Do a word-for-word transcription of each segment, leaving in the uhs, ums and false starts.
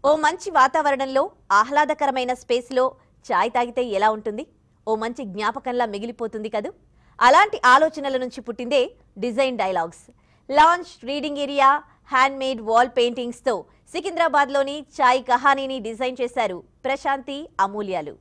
ఓ మంచి వాతావరణంలో ఆహ్లాదకరమైన స్పేస్లో చాయ్ తాగితే ఎలా ఉంటుంది? ఓ మంచి జ్ఞాపకంలా మిగిలిపోతుంది కదూ. అలాంటి ఆలోచనల నుంచి పుట్టిందే design dialogues. Lounge, reading area, hand made wall paintings తో సికింద్రాబాద్లోని చాయ్ కహానీని డిజైన్ చేశారు Prashanti, అమూల్యాలు.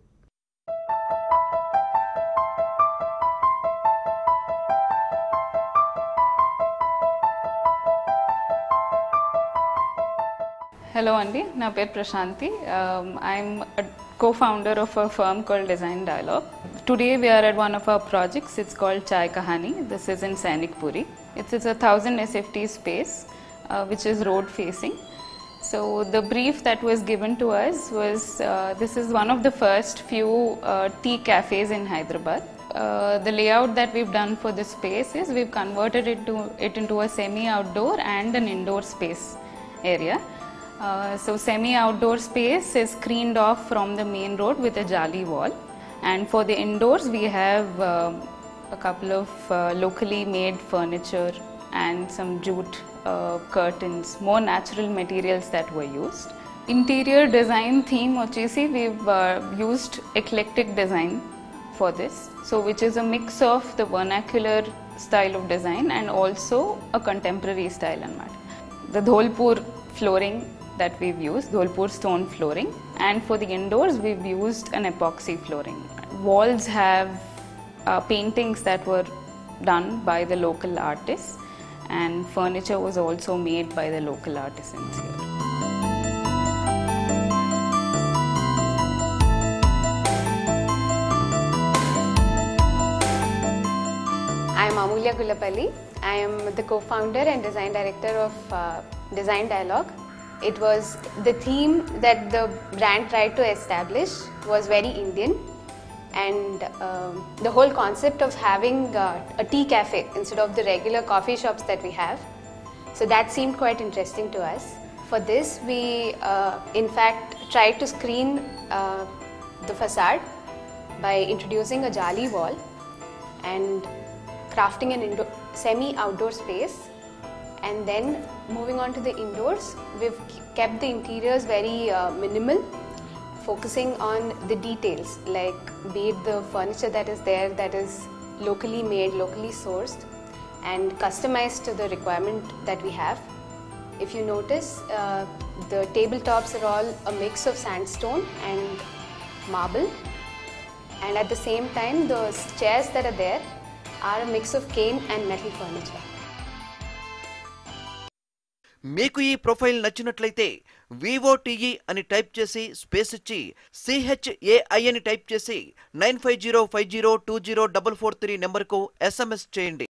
Hello Andy, na per Prashanti. Um, I'm a co-founder of a firm called Design Dialogue. Today we are at one of our projects. It's called Chai Kahani. This is in Sainik Puri. It's, it's a thousand S F T space, uh, which is road facing. So the brief that was given to us was uh, this is one of the first few uh, tea cafes in Hyderabad. Uh, the layout that we've done for this space is we've converted it to it into a semi-outdoor and an indoor space area. Uh, so semi-outdoor space is screened off from the main road with a jali wall, and for the indoors we have uh, a couple of uh, locally made furniture and some jute uh, curtains, more natural materials that were used. Interior design theme ochesi we've uh, used eclectic design for this, so which is a mix of the vernacular style of design and also a contemporary style anamata. The Dholpur flooring that we've used, Dholpur stone flooring, and for the indoors we've used an epoxy flooring. Walls have uh, paintings that were done by the local artists, and furniture was also made by the local artisans here. I am Amulya Gullapalli. I am the co-founder and design director of uh, Design Dialogue. It was the theme that the brand tried to establish was very Indian, and uh, the whole concept of having uh, a tea cafe instead of the regular coffee shops that we have. So that seemed quite interesting to us. For this, we uh, in fact tried to screen uh, the facade by introducing a jali wall and crafting an indoor, semi-outdoor space. And then moving on to the indoors, we've kept the interiors very uh, minimal, focusing on the details, like be it the furniture that is there that is locally made, locally sourced, and customized to the requirement that we have. If you notice, uh, the tabletops are all a mix of sandstone and marble, and at the same time the chairs that are there are a mix of cane and metal furniture. మీకు ఈ profile నచ్చినట్లయితే వివోటిఈ అని type చేసి space ఇచ్చి సిహెచ్ఏఐ అని type చేసి nine five zero five zero two zero double four three నెంబర్కు SMS చేయండి.